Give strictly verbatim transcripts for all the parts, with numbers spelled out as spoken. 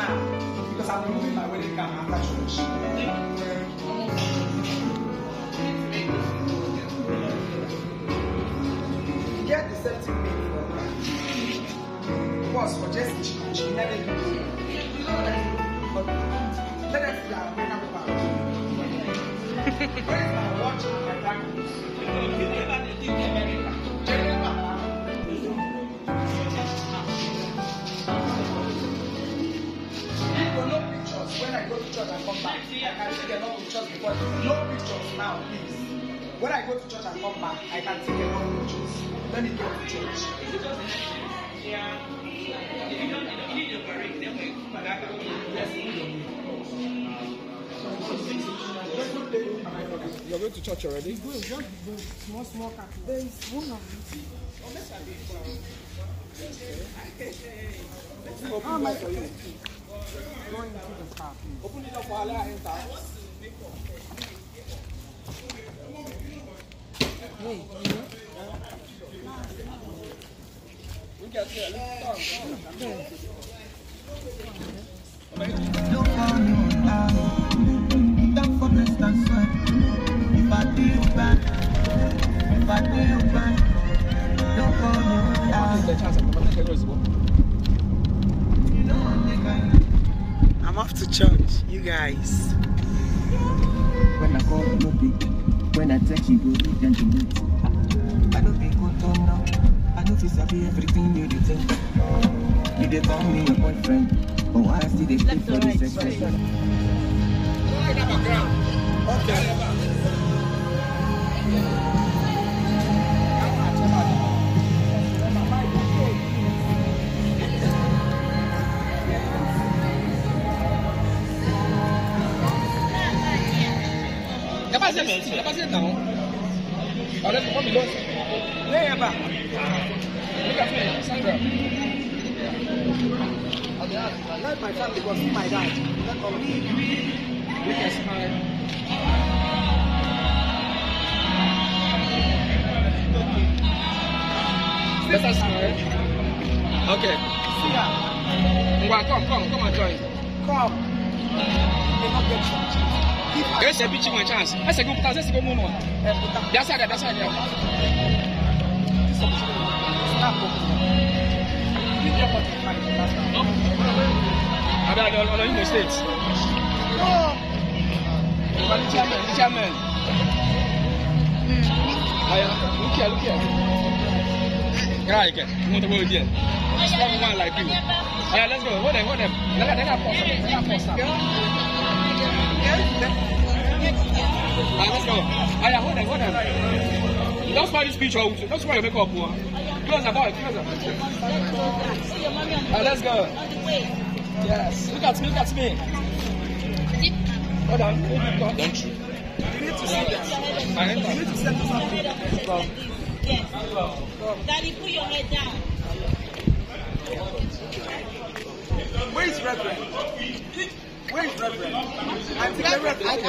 now because I'm removing my wedding gown after church. Get the same thing made for her. Was for just she, she never did. But let us see our makeup about. Where is my watch and my diamonds? When I go to church and come back, I can take a lot of pictures because no pictures now, please. When I go to church and come back, I can take a lot of pictures. Let me go to church. Yeah. You're going to church already? Small, small cat. There is one of these. Oh, my God. Going into the car. Open it up while I enter. Hey, we got here. Don't fall no down. Don't forget that sweat. If I do you bad, if I do you bad, don't fall no down. I'm off to church, you guys. When I call you, no pick. When I text you, go then you meet. I don't be good to know. I know you sabi everything you do think. You dey call me your boyfriend, but why I still dey stay for this expression? Okay. Passez maintenant, passez maintenant. Allez, comment il est? Là, là-bas. Look at me, Sandra. Let my family go see my dad. Let all of me. We can smile. Let us smile. Okay. See ya. Come, come, come and join. Come. May not get chance. Yes, I beat you my chance. I said, go put us, go more. That's how that's how. I don't know in the States. No. The chairman, the chairman. Look here, look here. Right, you want to go here. Strong one like you. Alright, let's go. Hold them, hold them. Let them pause. Let them pause. Alright, let's go. Alright, hold them, hold them. Don't spoil this picture. Don't spoil your makeup. Close the boy, close the boy. Alright, let's go. Yes. Look at me, look at me. Hold on. Don't you? You need to see that. You need to set this up. Yes. Daddy, put your head down. Where is Reverend? Where is Reverend? I think the Reverend.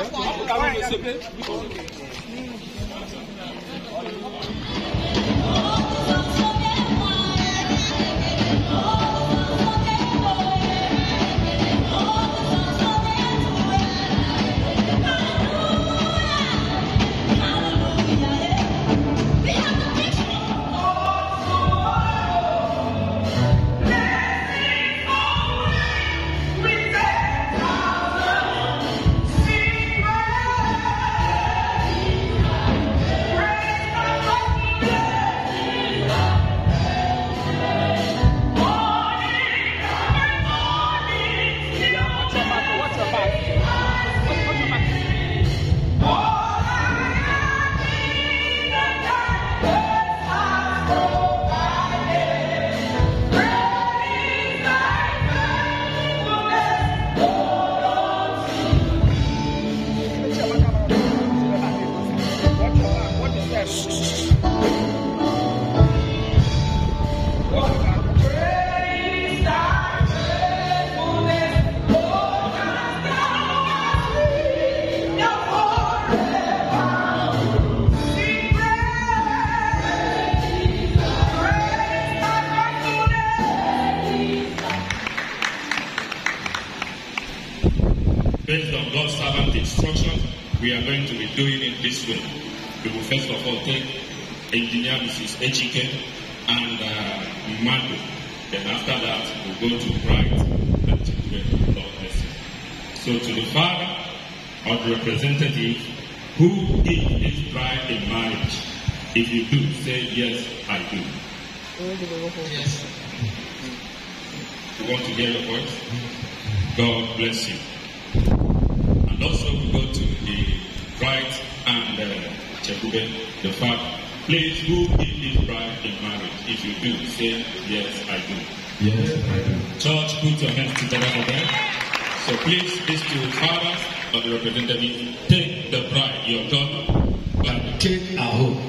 based on God's servant instruction, we are going to be doing it this way. We will first of all take Engineer Missus Echike and uh, Mando. Then after that, we'll go to Bright and Chikwe. Lord bless you. So to the father or the representative who gives his bride in marriage, if you do, say yes, I do. Yes. You want to hear your voice? God bless you. And also we go to the bride and uh, Chekube, the father. Please, who gives his bride in marriage? If you do, say yes, I do. Yes, I do. Church, put your hands together for them. So please, these two fathers or the representative, take the bride, your daughter, and take her home.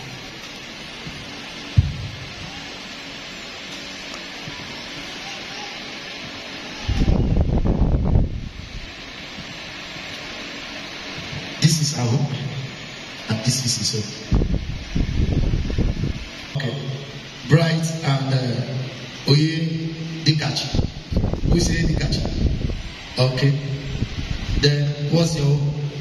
This is our home, and this is his home. Okay. Bright and uh, Oye Dikachi. Who is Oye Dikachi? Okay. Then what's your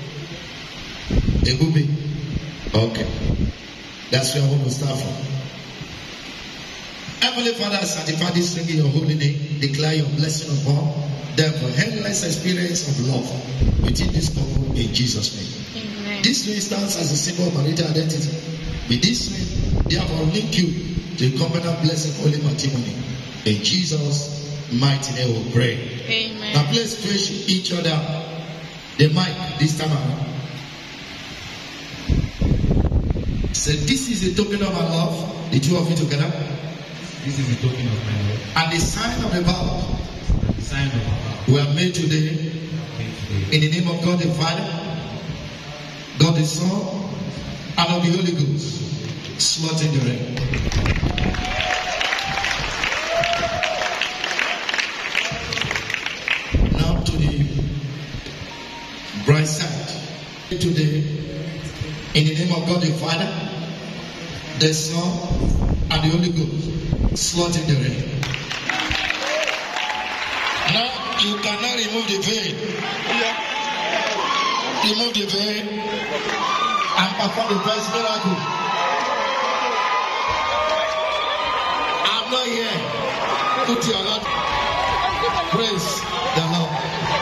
Egube? Okay. That's where I want to start from. Heavenly Father, sanctify this thing in your holy name. Declare your blessing upon them for endless experience of love within this couple in Jesus' name. Amen. This ring stands as a symbol of marital identity. With this ring, therefore link you to the covenant blessing holy matrimony. In Jesus' mighty name we pray. Amen. Now please face each other. The mic this time around. So this is a token of our love. The two of you together. This is a token of my love. And the sign of the vow. The sign of our vow. We are made today. In the name of God the Father, God the Son, and of the Holy Ghost. Slot in the ring. Now to the bright side. Today, in the name of God the Father, the Son, and the Holy Ghost. Slot in the ring. Now you cannot remove the veil. Yeah. Remove the veil and perform the first miracle. I'm not here. Put your Lord. Praise the Lord.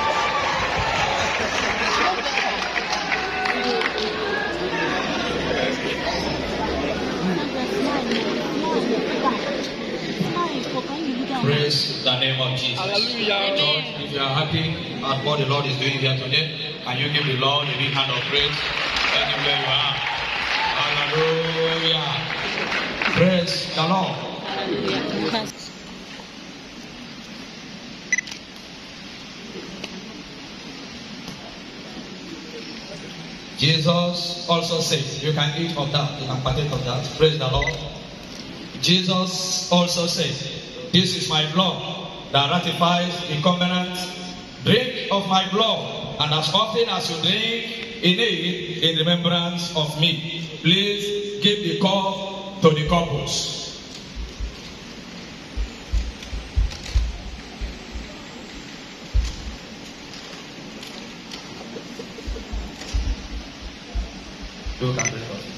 Praise the name of Jesus. Hallelujah. Lord, if you are happy at what the Lord is doing here today, can you give the Lord a big hand of praise anywhere you are? Hallelujah. Praise the Lord. Jesus also said, you can eat of that, you can partake of that. Praise the Lord. Jesus also said, this is my blood that ratifies the covenant. Drink of my blood, and as often as you drink in it, in remembrance of me. Please give the cup to the couples. You can drink of it.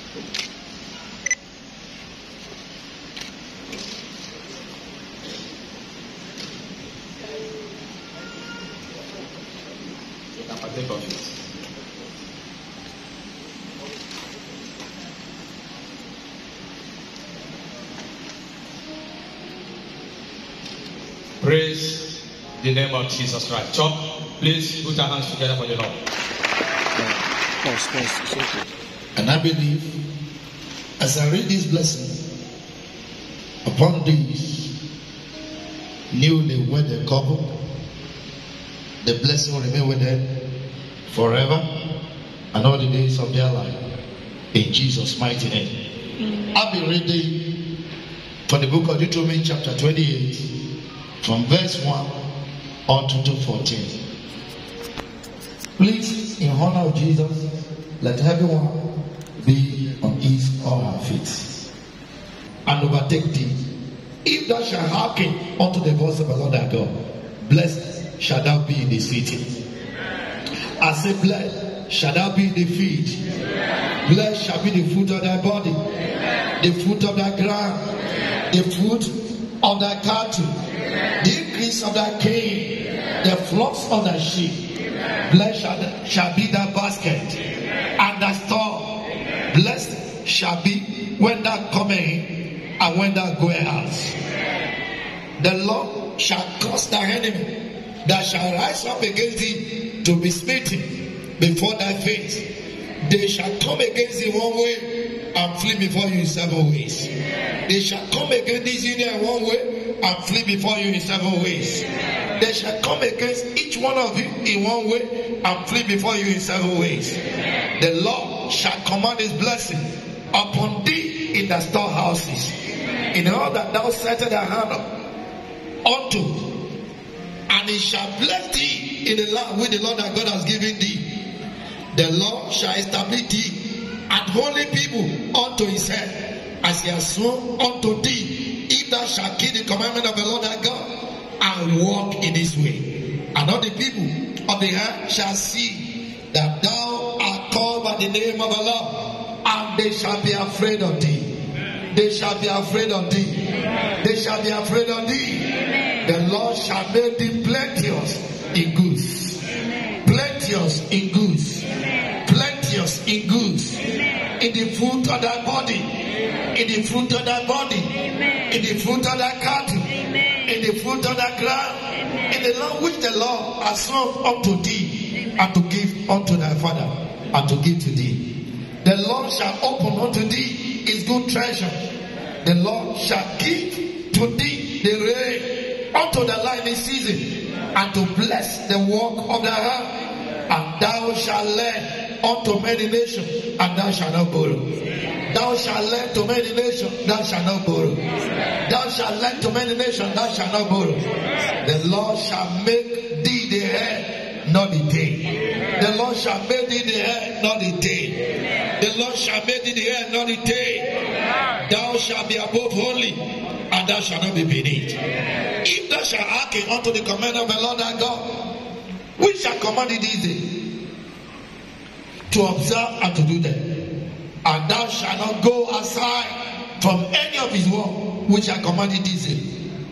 Partake of it. Praise the name of Jesus Christ. Chop, please put your hands together for the Lord. Pause, pause, it's okay. And I believe, as I read this blessing upon these newly wedded couple, the blessing will remain with them forever and all the days of their life. In Jesus' mighty name. I'll be reading from the book of Deuteronomy chapter twenty-eight from verse one on to fourteen. Please, in honor of Jesus, let everyone be on his or her feet and overtake thee. If thou shalt hearken unto the voice of the Lord thy God, blessed shall thou be in the city, I say, blessed shall thou be the feet. Blessed shall be the fruit of thy body, the fruit of thy ground, the fruit of thy cattle, the increase of thy cane, the flocks of thy sheep. Blessed shall, shall be thy basket and thy store. Blessed shall be when thou comest in and when thou goest out. The Lord shall cause thy enemy that shall rise up against thee to be smitten before thy face. They shall come against thee one way and flee before you in seven ways. They shall come against this union in one way and flee before you in seven ways. They shall come against each one of you in one way and flee before you in seven ways. The Lord shall command his blessing upon thee in the storehouses, in all that thou settest thy hand unto, and he shall bless thee in the land which the Lord thy God has given thee. The Lord shall establish thee and holy people unto his head, as he has sworn unto thee, if thou shalt keep the commandment of the Lord thy God and walk in his way. And all the people of the earth shall see that thou art called by the name of the Lord, and they shall be afraid of thee. They shall be afraid of thee. They shall be afraid of thee. The Lord shall make thee plenteous in goods. Plenteous in goods. Plenteous in goods. In the fruit of thy body. In the fruit of thy body. In the fruit of thy cattle. In the fruit of thy ground. In the land which the Lord has sworn unto thee, and to give unto thy father, and to give to thee. The Lord shall open unto thee his good treasure. The Lord shall give to thee the rain unto the lightning season, and to bless the work of thy hand. And thou shalt lend unto many nations, and thou shalt not borrow. Thou shalt lend to many nations, thou shalt not borrow. Thou shalt lend to many nations, thou shalt not borrow. The Lord shall make thee the head, not the tail. The Lord shall make thee the head, not the tail. The Lord shall make thee the head, not the tail. Thou shalt be above only, and thou shalt not be beneath. If thou shalt hearken unto the command of the Lord thy God, which shall command thee this day, to observe and to do them, and thou shalt not go aside from any of his word which I commanded thee this day,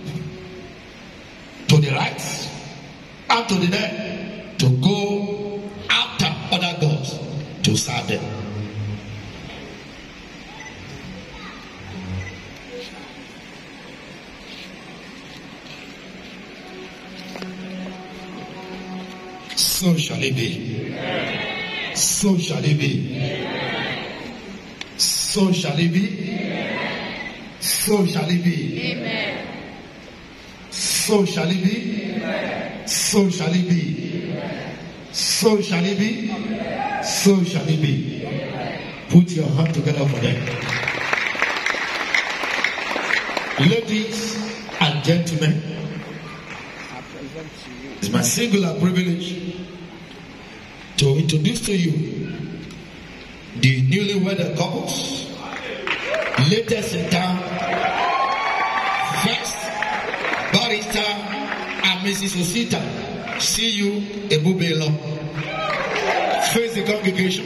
to the right and to the left, to go after other gods to serve them. So shall it be. So shall it be. So shall it be. So shall it be. So shall it be. So shall it be. So shall it be. So shall it be. Put your hand together for them. Ladies and gentlemen, it's my singular privilege to introduce to you the newly wedded couples, latest in town, First Barrister and Missus Osita. See you, Ebubelo. Face the congregation.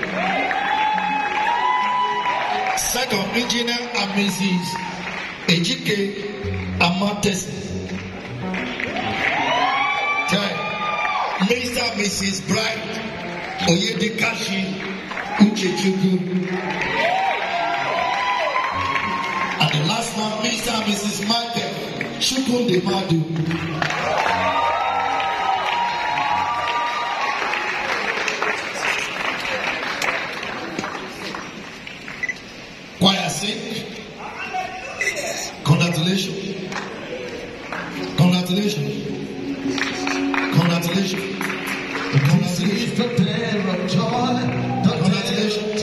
Second, Engineer and Missus Ejike Amontes. Third, Mister and Missus Bright Oyedikashi Uchechukwu. And the last one, Mister and Missus Michael Chukwudemadu. Choir sing. Congratulations. Congratulations. Congratulations. Congratulations. Congratulations.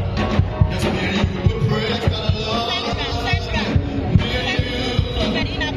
Praise the Lord.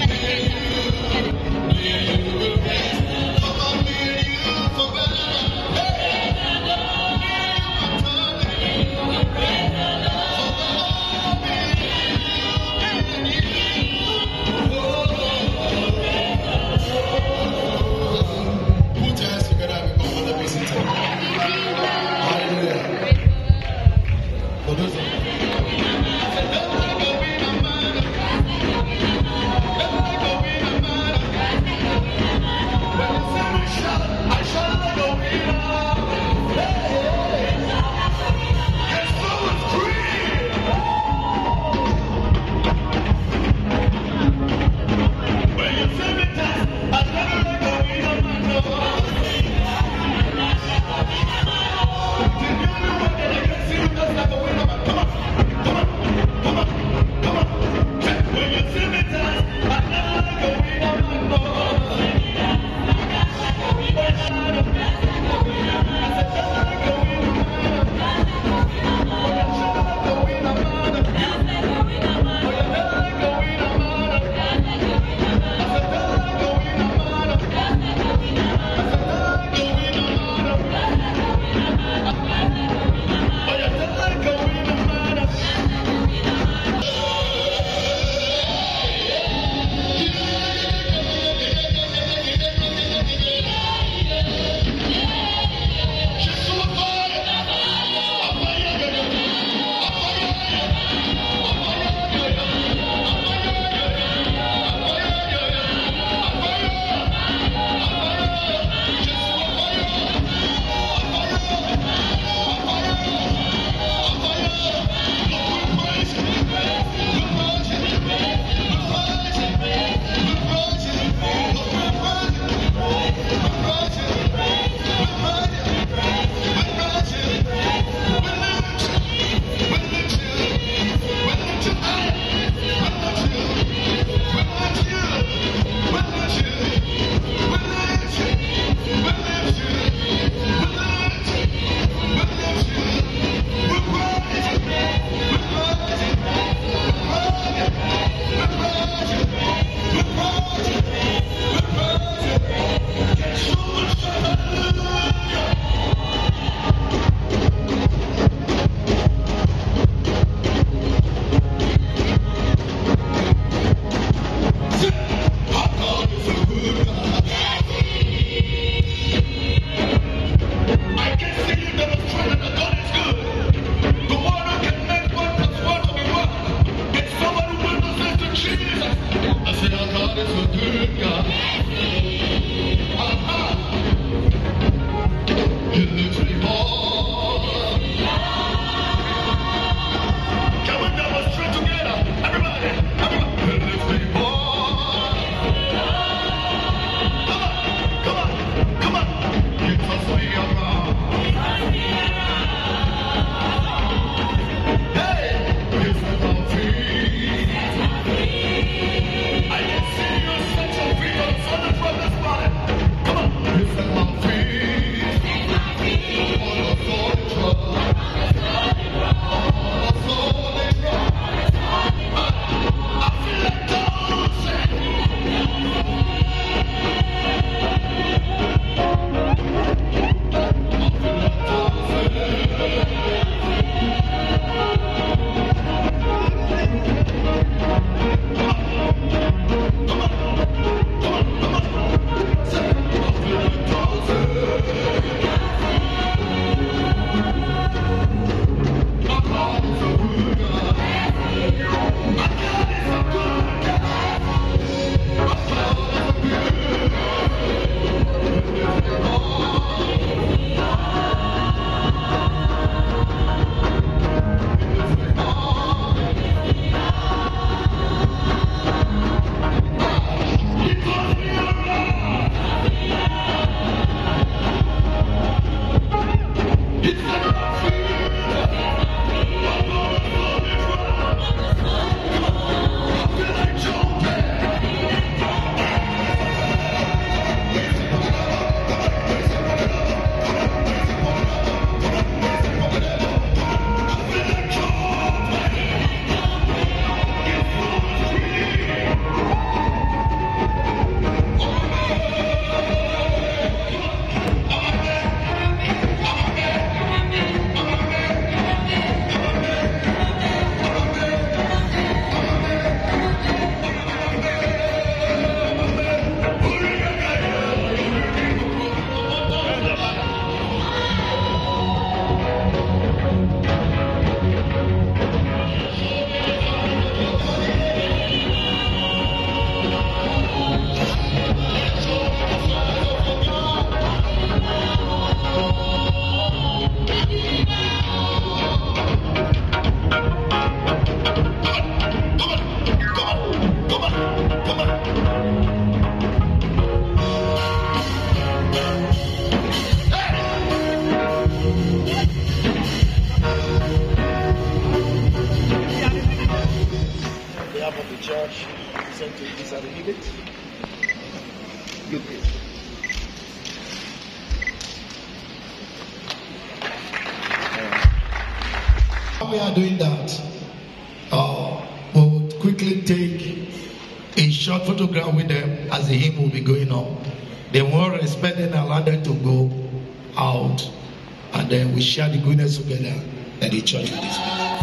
We are doing that. Uh, we'll quickly take a short photograph with them as the hymn will be going on. Then we'll respect and allow them to go out, and then we share the goodness together, and the church will dismiss.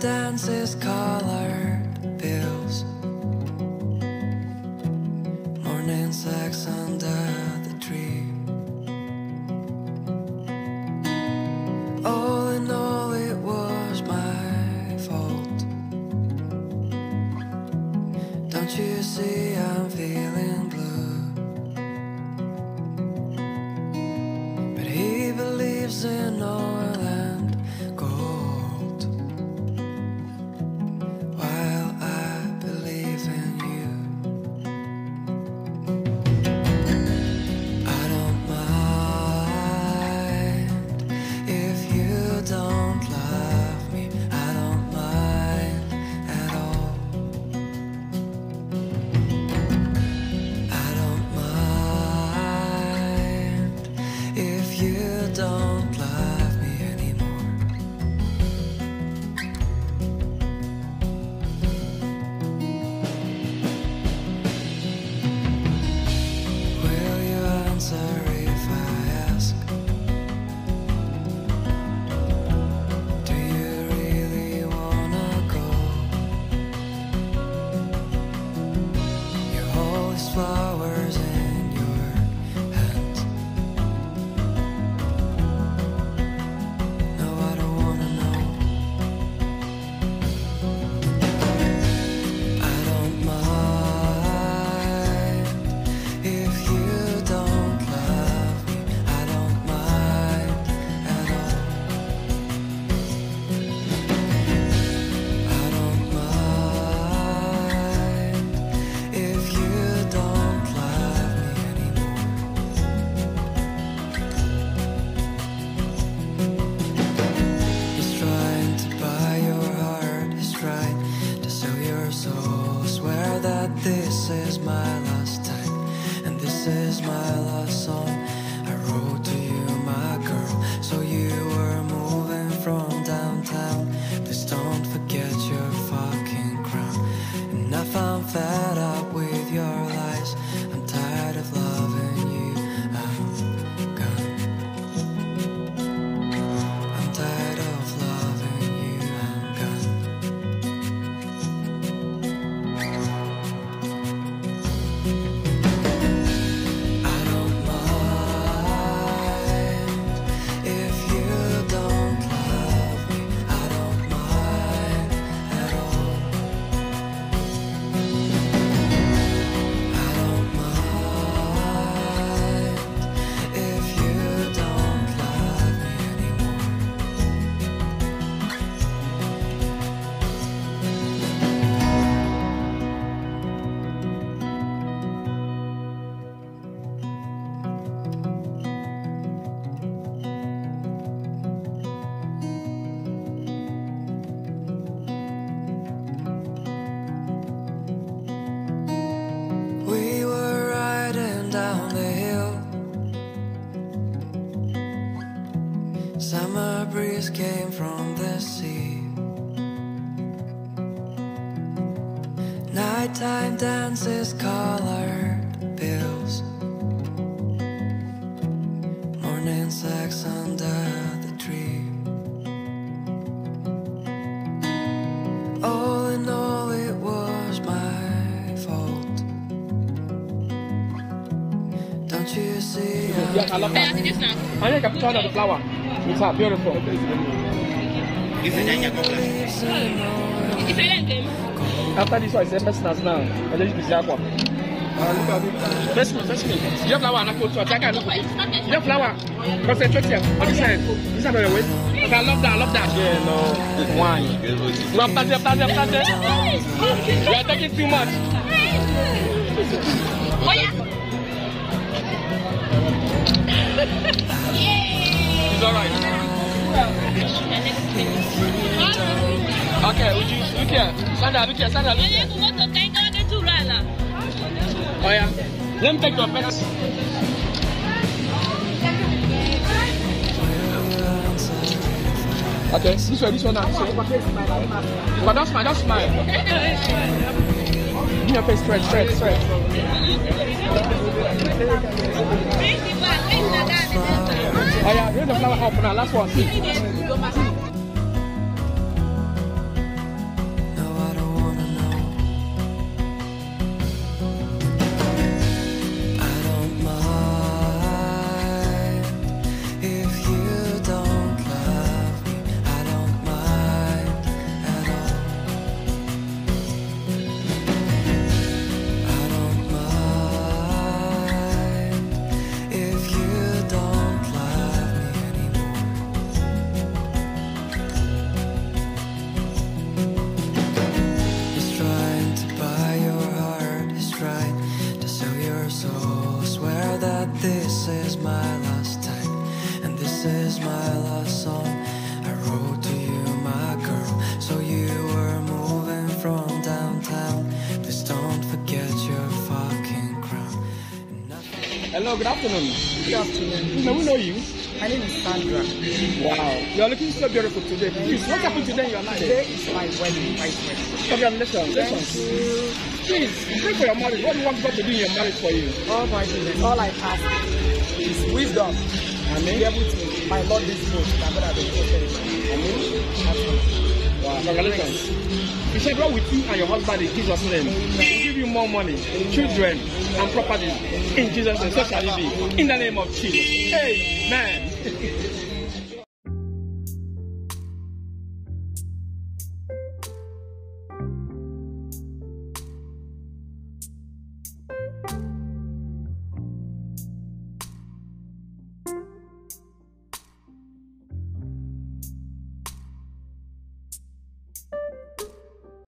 dances colored bills, morning sex under the tree. All in all, it was my fault. Don't you see I'm feeling blue? But he believes in oil and gold, while I believe in you. I don't mind if you don't love me. I don't mind at all. I don't mind if you don't love me anymore. Will you answer if I ask? Do you really wanna go? You hold these flowers in your hands. No, I don't wanna know. I don't mind if you don't love me. I don't mind at all. I don't mind if you don't love me anymore. He's trying to buy your heart, he's trying to sell your soul. Swear that this is my last time, and this is my last song I wrote to you, my girl. So you were moving from downtown. Please don't forget your fucking crown. And if I'm fed up with your lies, I'm tired of loving you. I'm gone. I'm tired of loving you. I'm gone. I don't mind if you don't love me. I don't mind at all. I don't mind if you don't love me anymore. We were riding down the hill. Summer breeze came from the sea. Nighttime dances colored bills, morning sex under the tree. All in all, it was my fault. Don't you see? Yes, I love that. I think I put on the flower. It's uh, beautiful. After this one, it's personal now. I just use that one. First one, first one. You have flower and I put to attack. You have flower. Concentrate here. On this side. This side of the way. Okay, I love that. I love that. Yeah, no. Why? You have planted, planted, planted. You are taking too much. Oh, yeah. It's alright. Okay, would you look here? Sandra, look here, Sandra, look here. Oh yeah. Let me take your best. Okay, this way, this one now. This way. But don't smile, don't smile. Give me your face straight, straight, straight. Oh yeah, here's the flower up now. Last one. See. Hello, good afternoon. Good afternoon. May we know you? My name is Sandra. Wow. You are looking so beautiful today. Please, what happened today in your life? Today is my wedding, my wedding. Congratulations. Thank you. Please, pray for your marriage. What do you want God to do in your marriage for you? Oh my goodness. All I ask is wisdom. Amen. To be able to, my Lord, this road. I'm going to be interested in. Amen. Wow. Congratulations. He said, "Well, with you and your husband in Jesus' name, He'll give you more money, children, and property. In Jesus' name, so shall it be. In the name of Jesus. Amen."